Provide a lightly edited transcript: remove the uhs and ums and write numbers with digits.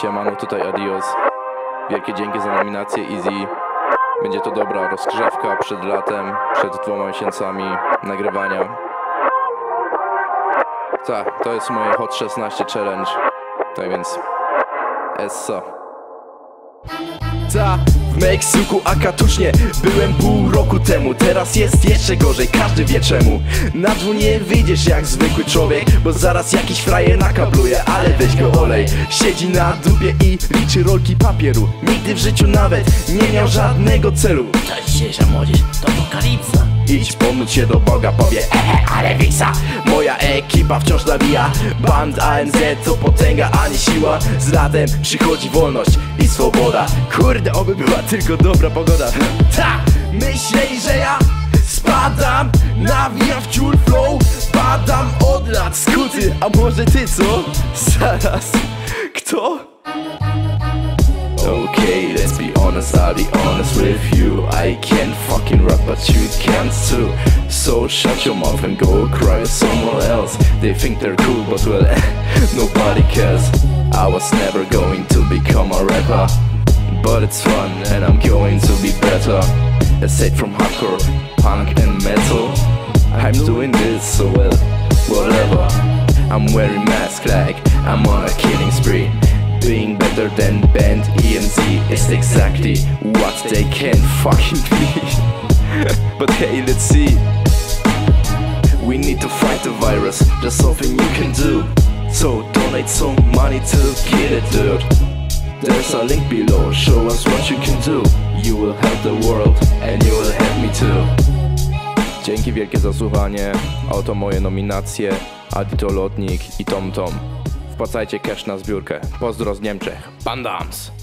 Siemano, tutaj Adios. Wielkie dzięki za nominację Easy. Będzie to dobra rozgrzewka przed latem, przed 2 miesiącami nagrywania. Tak, to jest moje Hot 16 Challenge. Tak więc, essa. W Meksyku akatucznie byłem pół roku temu. Teraz jest jeszcze gorzej, każdy wie czemu. Na dwór nie wyjdziesz jak zwykły człowiek, bo zaraz jakiś frajer nakabluje. Ale weź go olej, siedzi na dupie i liczy rolki papieru. Nigdy w życiu nawet nie miał żadnego celu. Ta dzisiejsza młodzież to apokalipsa. Idź pomóc się do Boga, powie ale wiksa. Moja ekipa wciąż nabija. Band ANZ to potęga, a nie siła. Z latem przychodzi wolność i swoboda. Kurde, oby była tylko dobra pogoda. Ta! Myśleli, że ja spadam, nawijam w ciul flow. Padam od lat, skuty, a może ty co? Zaraz, kto? Okay, let's be honest, I'll be honest with you. I can't fucking rap, but you can too. So shut your mouth and go cry somewhere else. They think they're cool, but well, nobody cares. I was never going to become a rapper, but it's fun and I'm going to be better. Aside from hardcore, punk and metal, I'm doing this so well, whatever. I'm wearing mask like I'm on a killing spree. Being better than band EMZ is exactly what they can fucking be. But hey, let's see. We need to fight the virus, there's something you can do. So donate some money to get it, dude. There's a link below, show us what you can do. You will help the world and you will help me too. Dzięki wielkie za słuchanie. A oto moje nominacje: Adito Lotnik i Tom Tom. Wpłacajcie cash na zbiórkę. Pozdro z Niemczech. Bandams!